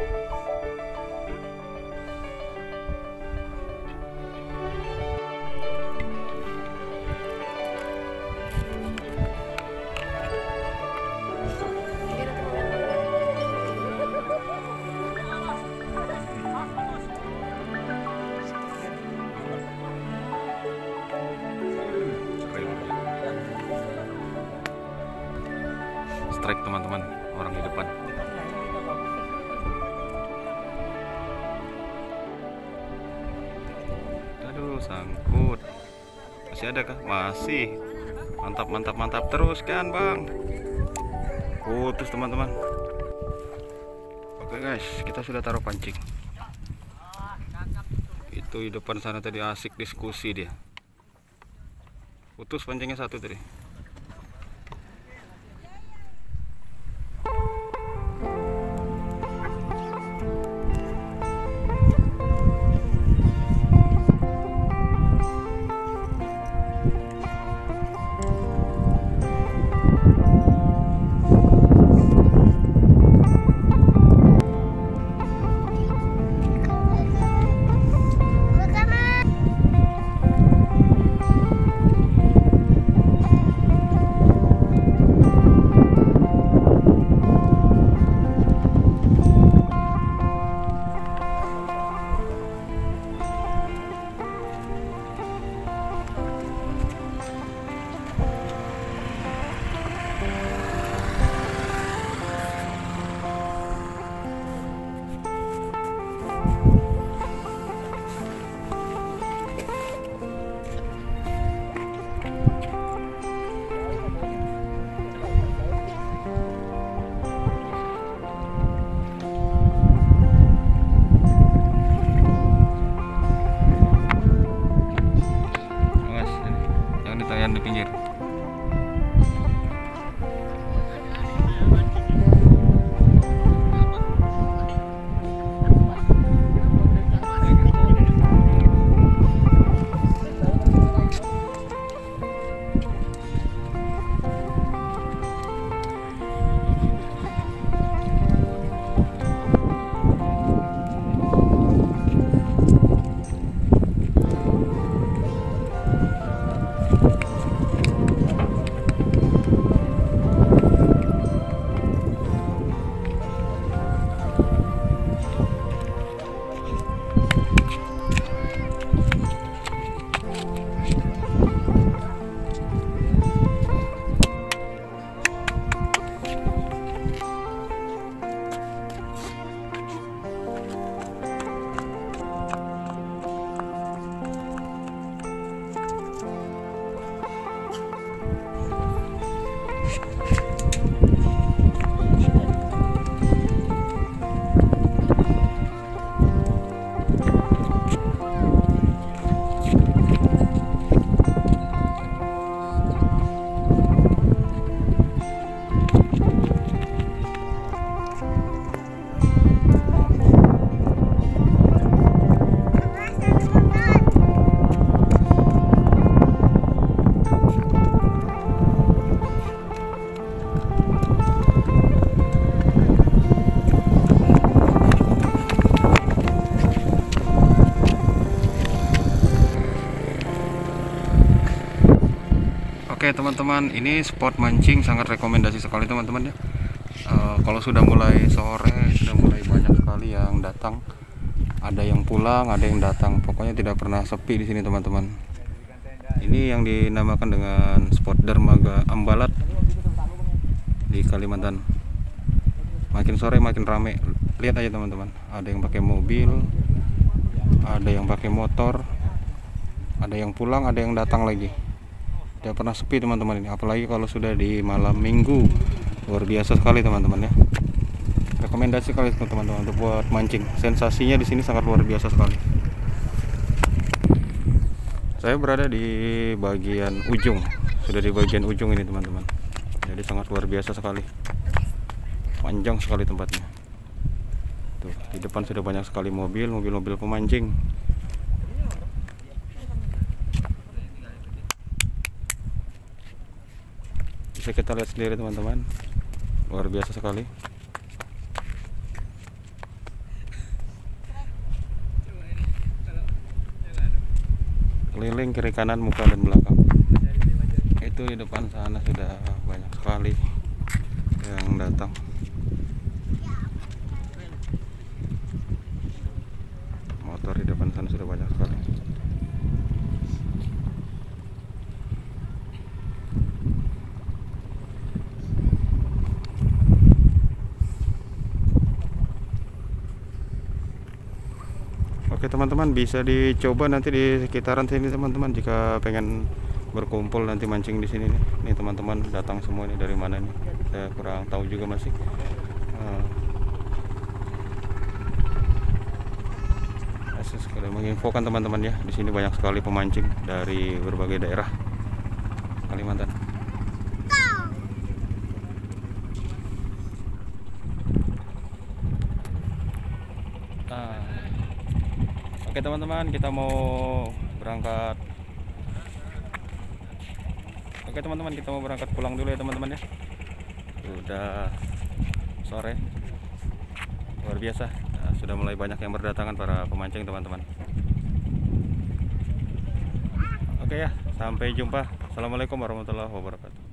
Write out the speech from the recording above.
Strike teman-teman, orang di depan. Aduh, sangkut. Masih ada kah? Masih. Mantap, mantap, mantap. Teruskan bang. Putus teman-teman. Oke guys, kita sudah taruh pancing. Itu di depan sana tadi asik diskusi dia. Putus pancingnya satu tadi. Di pinggir. Oke teman-teman, ini spot mancing sangat rekomendasi sekali teman-teman ya. Kalau sudah mulai sore, sudah mulai banyak sekali yang datang. Ada yang pulang, ada yang datang. Pokoknya tidak pernah sepi di sini teman-teman. Ini yang dinamakan dengan spot dermaga Ambalat di Kalimantan. Makin sore makin rame. Lihat aja teman-teman. Ada yang pakai mobil, ada yang pakai motor, ada yang pulang, ada yang datang lagi. Tidak pernah sepi teman-teman ini, apalagi kalau sudah di malam minggu. Luar biasa sekali teman-teman ya. Rekomendasi sekali teman-teman untuk buat mancing. Sensasinya di sini sangat luar biasa sekali. Saya berada di bagian ujung, sudah di bagian ujung ini teman-teman. Jadi sangat luar biasa sekali. Panjang sekali tempatnya. Tuh, di depan sudah banyak sekali mobil pemancing. Bisa kita lihat sendiri teman-teman, luar biasa sekali. keliling kiri kanan, muka dan belakang. Itu di depan sana sudah banyak sekali yang datang. Motor di depan sana sudah banyak sekali. Oke teman-teman, bisa dicoba nanti di sekitaran sini teman-teman, jika pengen berkumpul nanti mancing di sini nih. Nih teman-teman datang semua nih, dari mana nih? Saya kurang tahu juga masih. Sekali menginfokan teman-teman ya, di sini banyak sekali pemancing dari berbagai daerah Kalimantan. Oke teman-teman, kita mau berangkat. Oke teman-teman, kita mau berangkat pulang dulu ya teman-teman ya. Sudah sore, luar biasa. Nah, sudah mulai banyak yang berdatangan para pemancing teman-teman. Oke ya, sampai jumpa. Assalamualaikum warahmatullahi wabarakatuh.